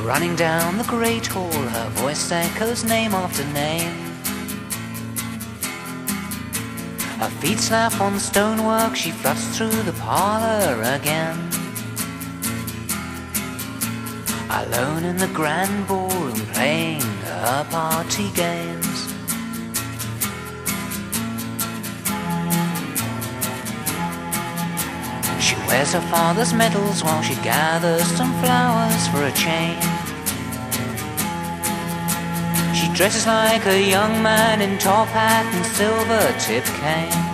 Running down the great hall, her voice echoes name after name. Her feet slap on stonework, she flutters through the parlor again. Alone in the grand ballroom, playing her party games. She wears her father's medals while she gathers some flowers for a chain. She dresses like a young man in top hat and silver-tipped cane.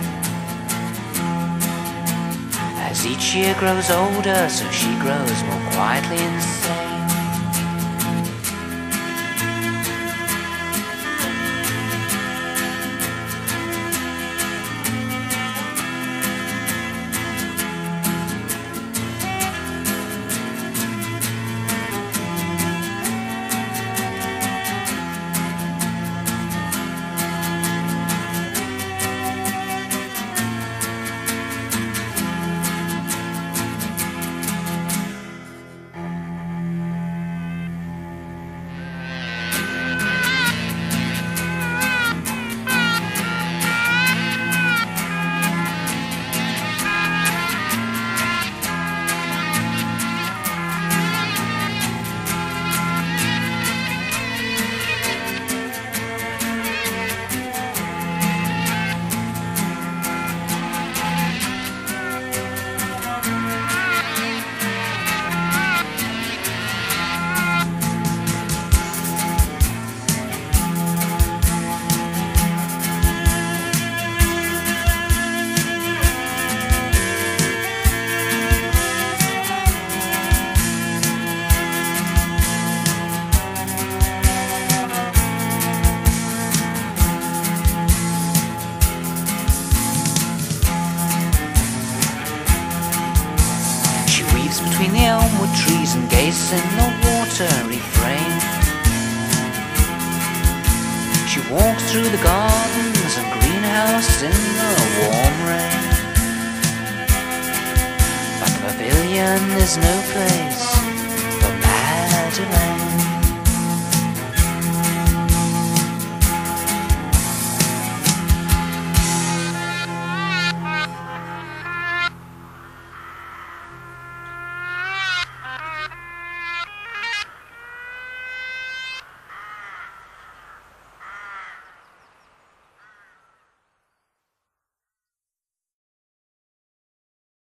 As each year grows older, so she grows more quietly insane. Between the elmwood trees and gazes in the watery frame. She walks through the gardens and greenhouse in the warm rain. But the pavilion is no place